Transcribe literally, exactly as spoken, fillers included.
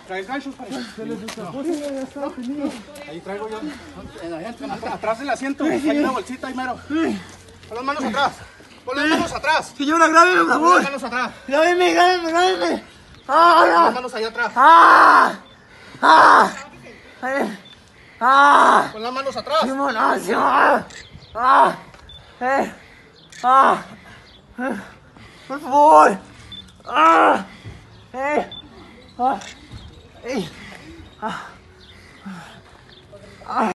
¿Traes ganchos para ahí traigo yo. Atrás del asiento. Hay una bolsita ahí mero. Pon las manos atrás. Pon las manos atrás. Señora, grábeme, por Pon favor. las manos atrás. Grábeme, grábeme, grábeme. Pon ¡Ah! las manos allá atrás. ¡Ah! ¡Ah! ¡Eh! ¡Ah! Pon las manos atrás. ¡Simón! ¡Ah! ¡Simón! ¡Ah! ¡Eh! ¡Ah! Eh, ¡por favor! ¡Ah! ¡Eh! ¡Ah! ¡Eh! ¡Ah! ¡Ah!